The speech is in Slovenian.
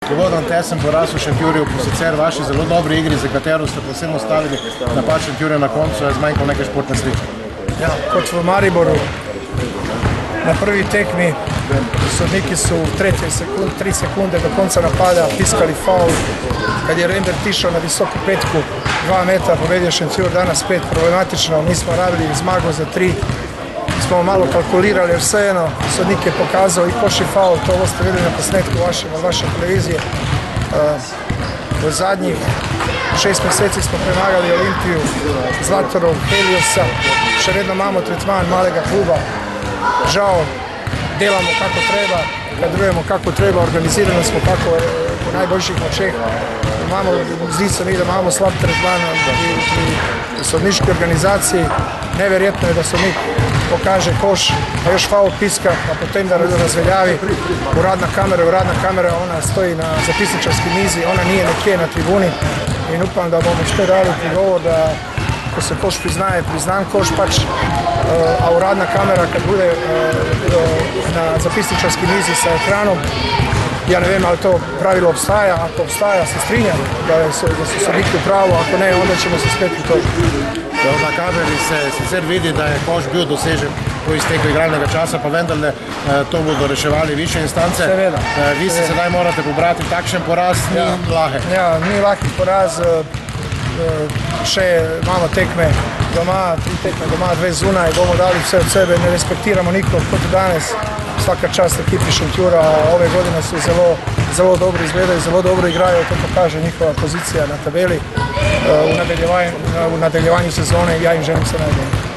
Dovoljen tesen poraz v Šentjurju, po sicer vaši zelo dobri igri, za katero ste posebno stavili napad Šentjurja na koncu, je zmanjkal neke športne slike. Ja, kot v Mariboru, na prvi tekmi sodniki su u 3 sekunde do konca napada piskali faul. Kad je Render tišao na visoku petku 2 metra, pobedio Šentjur danas 5, problematično, mi smo radili zmago za 3. Smo malo kalkulirali, jer svejedno sodnik je pokazao i koš i faul, to ovo ste vidjeli na posnetku vaše televizije. U zadnjih 6 mjeseci smo premagali Olimpiju, Zlatorog, Heliosa, še vedno imamo tretman malega kluba. Žao, delamo kako treba, kadrujemo kako treba, organizirano smo kako po najboljših močeh. Zdi se mi da imamo slab tretman u sodničkoj organizaciji. Nevjerojatno je da sodnik pokaže koš, a još faul piska, a potem da razveljavi. Uradna kamera, ona stoji na zapisničarskoj mizi, ona nije nekje na tribuni. I upam da bomo što dali prigovor da ako se koš priznaje, priznan koš pač, a uradna kamera kad bude na zapisničarskoj mizi sa ekranom, ja ne vem, ali to pravilo obstaja, ako obstaja, se strinjam da su sodniki u pravu, ako ne, onda ćemo se spet u to. Na kameri se sicer vidi, da je koš bil dosežen po izteku igralnega časa, pa vendarle to bodo reševali više instance. Seveda. Vi se sedaj morate pobrati, takšen poraz ni lahek. Ja, ni lahki poraz, še imamo tekme doma, 3 tekme doma, 2 zunaj, bomo dali vse od sebe, ne respektiramo nikog kot danes. Svaka čast ekipi Šentjura, ove godine su zelo dobro izgledaju, zelo dobro igraju, to pokaže njihova pozicija na tabeli. U nadaljevanju sezone ja im želim se najbolje.